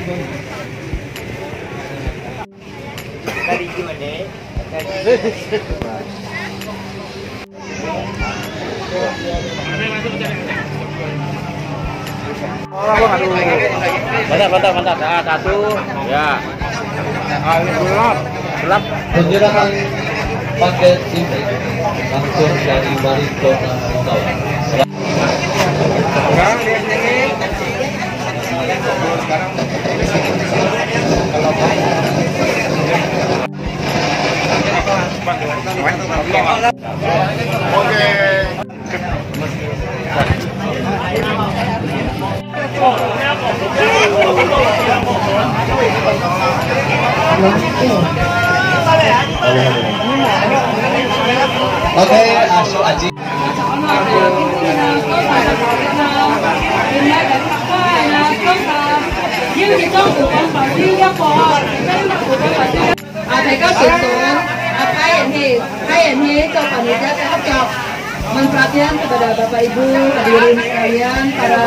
Mantap. Nah, satu, ya. Gelap. Penyerahan paket SIM langsung dari Barito Oke, Asu Aji. Thầy có sự xuống hai ini cho panitia sehat cok perhatian kepada Bapak Ibu hadirin sekalian para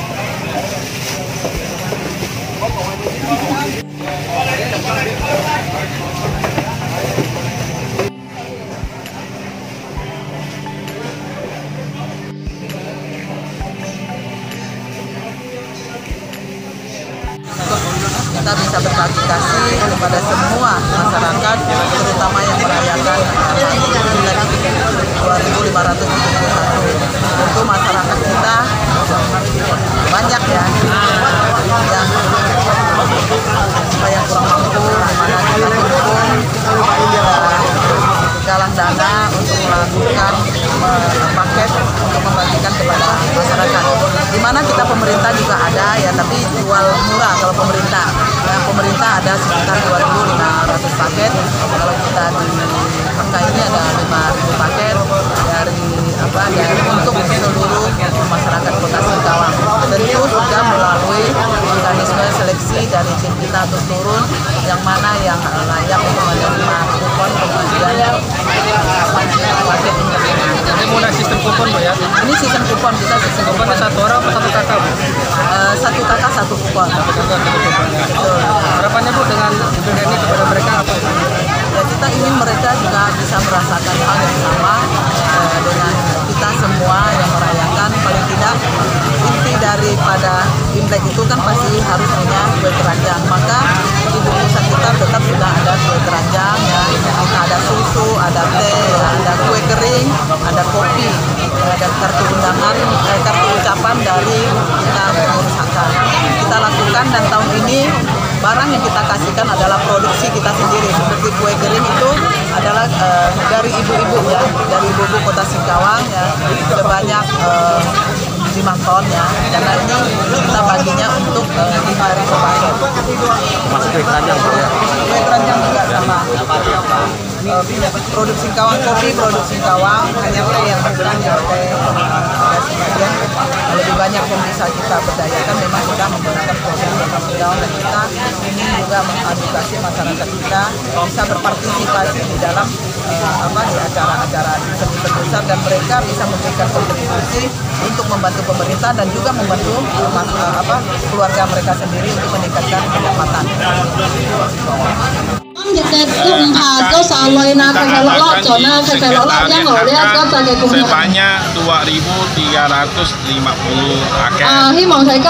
kita bisa berbagi kasih kepada semua masyarakat, terutama yang merayakan Imlek 2571. Tentu masyarakat kita banyak ya yang kurang mampu, dimana kita himpun galang dana untuk melakukan paket untuk membagikan kepada masyarakat. Di mana kita pemerintah juga ada ya, tapi jual murah kalau pemerintah. Yang pemerintah ada sekitar 2.500 paket. Kalau kita di angka ini ada 5.000 paket dari untuk seluruh masyarakat Kota Singkawang. Tentu sudah melalui mekanisme seleksi dari tim kita untuk turun yang mana yang layak untuk menerima kupon pembagian paket ini. Ini mulai sistem kupon, Bu ya? Ini sistem kupon, kita sistem kupon. Satu orang atau satu kakak, Bu? Satu kakak satu kupon. Betul. Harapannya, Bu, dengan ini kepada mereka apa? Ya, kita ingin mereka juga bisa merasakan hal yang sama dengan kita semua yang merayakan. Paling tidak inti daripada Imlek itu kan pasti harus punya kue keranjang. Maka di bungkusan kita tetap sudah ada kue keranjang ya. Kita ada susu, ada teh, ada kue kering, ada kopi, ada kartu undangan, kartu ucapan dari kita pengurusakan. Kita lakukan dan tahun ini barang yang kita kasihkan adalah produksi kita sendiri. Seperti kue kering itu adalah dari ibu-ibu ya, dari ibu-ibu Kota Singkawang ya, sebanyak 5 ton ya, karena ini kita baginya untuk 5.000 paket. Masuk kue keranjang, Bu ya? Kue keranjang juga sama. Produk Singkawang kopi, produk Singkawang, hanya teh yang bukan ya teh ada sebagian. Lebih banyak yang bisa kita berdayakan memang kita menggunakan produk Singkawang, dan kita ingin juga mengedukasi masyarakat kita bisa berpartisipasi di dalam di acara-acara event besar, dan mereka bisa memberikan kontribusi untuk membantu pemerintah dan juga membantu keluarga mereka sendiri untuk meningkatkan pendapatan. Sebanyak 2.350 paket. Nanti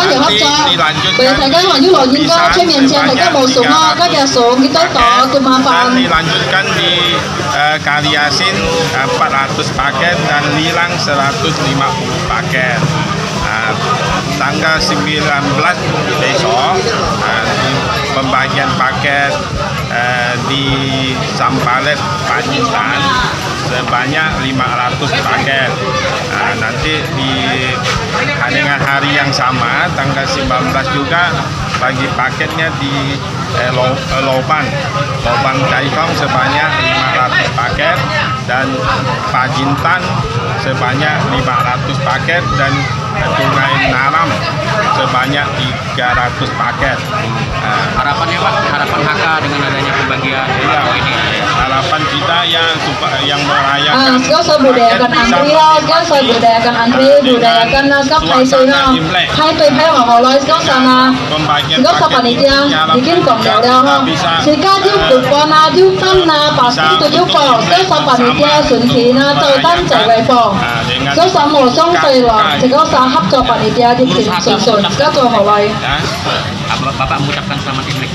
dilanjutkan di Kaliasin 400 paket dan Lilang 150 paket. Tanggal 19 besok pembagian paket di Sampalet Pacitan sebanyak 500 paket. Nanti dengan hari yang sama tanggal 19 juga bagi paketnya di Loban Kaifong sebanyak 500 paket, dan Pacintan sebanyak 500 paket, dan Sungai Naram sebanyak 300 paket. Harapannya Pak, harapan HK dengan adanya pembagian Iya, ini. harapan kita yang merayakan Sekarang saya budayakan antri lo, sekarang saya budayakan antri, budayakan sekarang hai tui lo, hai tui hai vào hồi lại sekarang sana, sekarang sa panitia, bikin kongdel dah ho, sekarang jiu kupon na, jiu tan na, pasti tu jiu ko, sekarang sa panitia chuẩn khí na, châu tan chạy về phòng, sekarang sa mùa sông tây lo, sekarang sa hấp cho panitia di kim sun, sekarang tu hồi lại. Bapak mengucapkan selamat Imlek.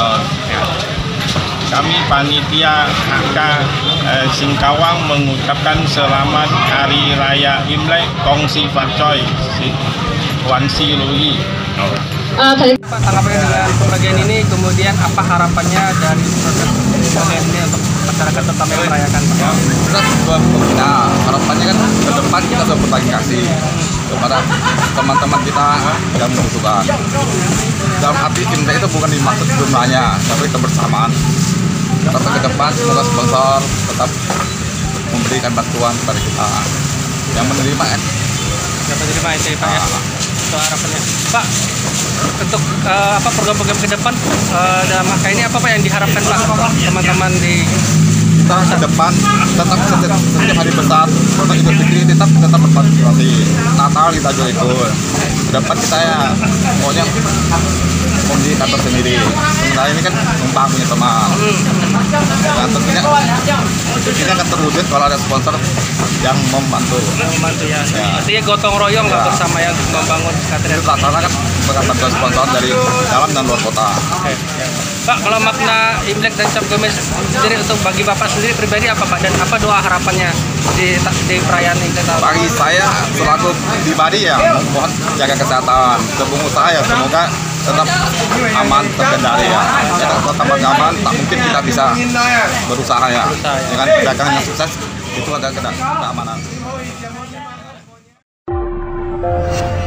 Kami panitia HK Singkawang mengucapkan selamat Hari Raya Imlek Kongsi Fatcoy Wan Si Lui. Pak, tanggapannya dengan pembagian ini, kemudian apa harapannya dari proses pembagian ini untuk masyarakat terutama yang merayakan Pak? Kita sudah membina, harapannya kan ke depan kita sudah berbagi kasih kepada teman-teman kita yang membutuhkan. Dalam arti Imlek itu bukan dimaksud jumlahnya, tapi kebersamaan. Tapi ke depan semoga sponsor tetap memberikan bantuan kepada kita yang menerima kan. Dapat terima itu Pak ya. Itu harapannya. Pak, untuk program-program ke depan dalam HK ini apa Pak yang diharapkan Pak teman-teman di Kita ke depan tetap setiap hari besar untuk Idul Fitri tetap berpartisipasi. Natal kita juga ikut. Ke depan kita ya pokoknya di kantor sendiri. Sementara ini kan numpang punya teman. Dan tentunya kita akan terwujud kalau ada sponsor yang membantu. ya. Artinya gotong royong lah bersama yang untuk membangun katedral. Itu karena kan berkat bantuan sponsor dari dalam dan luar kota. Oke. Pak, kalau makna Imlek dan Cap Gomez sendiri untuk bagi Bapak sendiri pribadi apa Pak, dan apa doa harapannya di perayaan Imlek tahun? Bagi saya selaku pribadi ya mohon jaga kesehatan. Ke pengusaha ya semoga tetap aman, terkendali ya. Tetap aman, tak mungkin kita bisa berusaha ya. Dengan dagangan yang sukses itu ada keamanan.